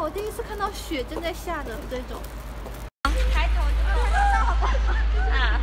我第一次看到雪正在下的这种。 抬头就啊。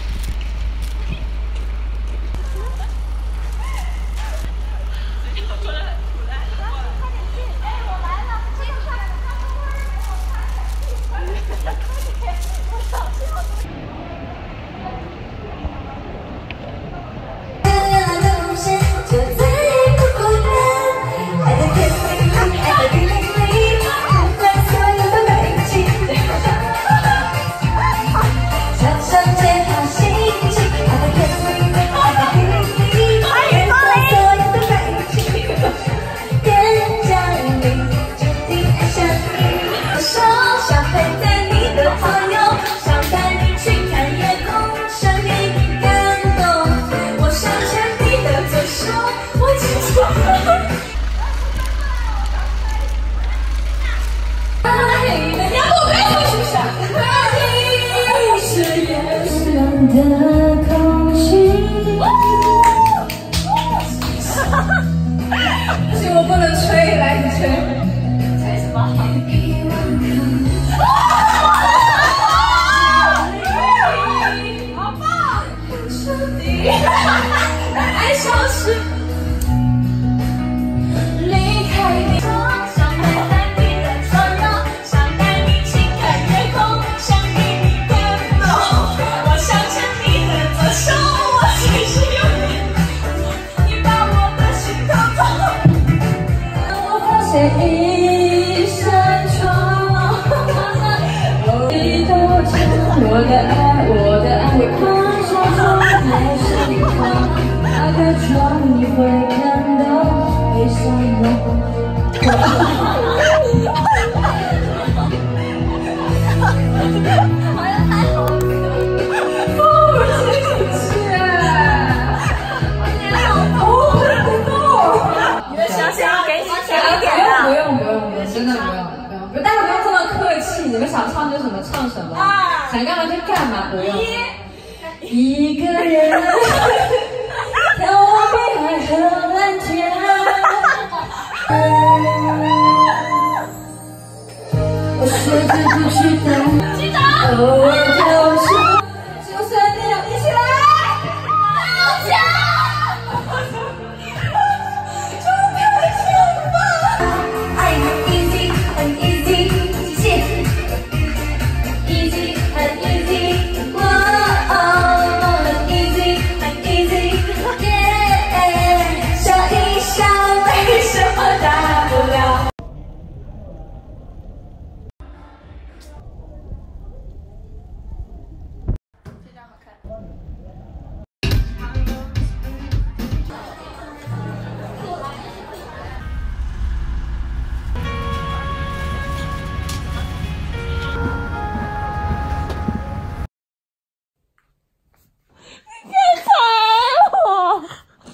的空气，不行，我不能吹，来你吹，吹什么？好棒！爱消失，离开你，想陪在你的左右，想带你轻看夜空，想给你的梦，我想牵你的左手，我其实有你，你把我的心偷偷，我发现一扇窗，一道墙，我的爱会爬上窗，还是你窗。 打开窗，你会看到悲伤的。好像太好了，不是，你的想想给你甜一点的。不用，真的不用，大家不用这么客气。你们想唱就什么唱什么，想干嘛就干嘛，不用。一个人。 眺望北海和蓝天，我说着不去等，机长，偶尔跳绳，就算你要一起来，大家，就开心吧。爱很 easy， 很 easy， 谢谢 ，easy 很 easy， 哇哦，很 easy， 很 easy。 笑一笑，没什么大不了。这张好看。你踩我！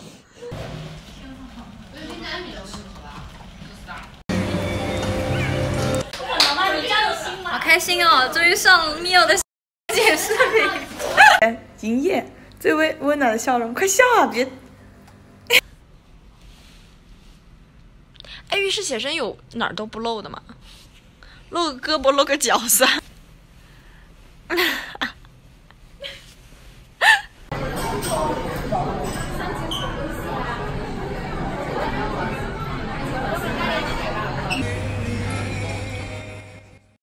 好开心哦！终于上 Mio 的剪视频。 营业最温暖的笑容，快笑啊！别。 哎，浴室写真有哪儿都不露的吗？露个胳膊，露个脚算。